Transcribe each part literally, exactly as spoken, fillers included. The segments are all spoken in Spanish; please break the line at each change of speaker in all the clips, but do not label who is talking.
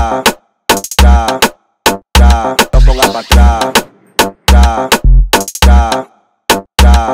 tra, tra, tra, lo ponga pa' atrás, tra, tra, tra.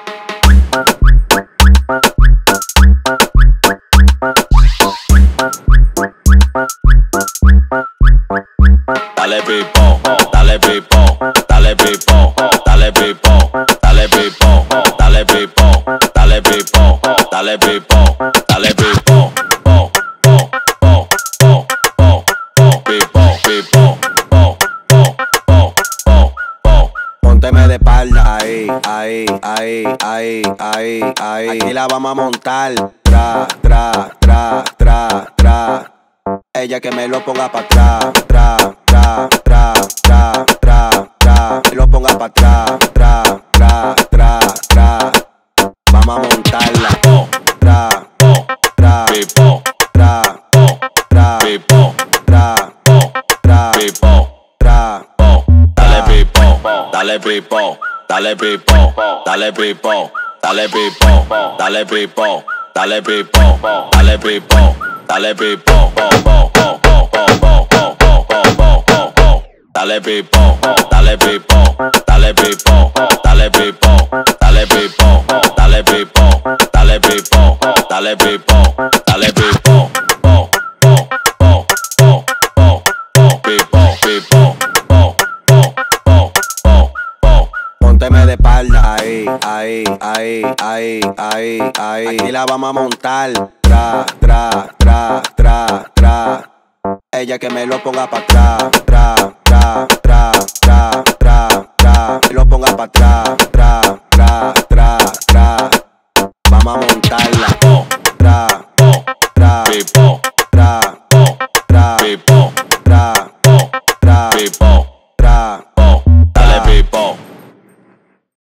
Dale pipo, dale pipo, dale pipo, dale pipo, dale pipo, dale pipo, dale pipo, dale pipo, dale pipo, po, po, po, po, po, po, pipo, pipo, po, po, po, po, po.
Pónteme de espalda, ahí, ahí, ahí, ahí, ahí, ahí. Aquí la vamos a montar, tra, tra, tra, tra, tra. Ella que me lo ponga pa' atrás, tra, tra, tra, tra, tra, tra. Que lo ponga pa' atrás, tra, tra, tra, tra. Vamos a montarla,
Po,
tra,
po,
tra,
pipo,
tra,
po,
tra,
pipo,
tra,
po,
tra,
pipo,
tra.
po. Dale pipo, dale pipo, dale pipo, dale pipo, dale pipo, dale pipo, dale pipo, dale pipo, dale pipo, po, po, po, po, po, po, po, po, po, po. Dale pipo, dale pipo, dale pipo, dale pipo, dale pipo, dale pipo, dale pipo, dale pipo, dale pipo, po, po, po, po, po, po, pipo, pipo, po, po, po, po, po.
Pónteme de espalda, ahí, ahí, ahí, ahí, ahí, ahí. Aquí la vamos a montar, tra, tra, tra, tra, tra. Ella que me lo ponga pa' atrás, tra, tra, tra, tra, tra, tra. Que lo ponga pa' atrás, tra, tra, tra, tra. Vamos a montarla,
Po,
tra,
po,
tra,
pipo,
tra,
po,
tra,
pipo,
tra,
po,
tra.
pipo.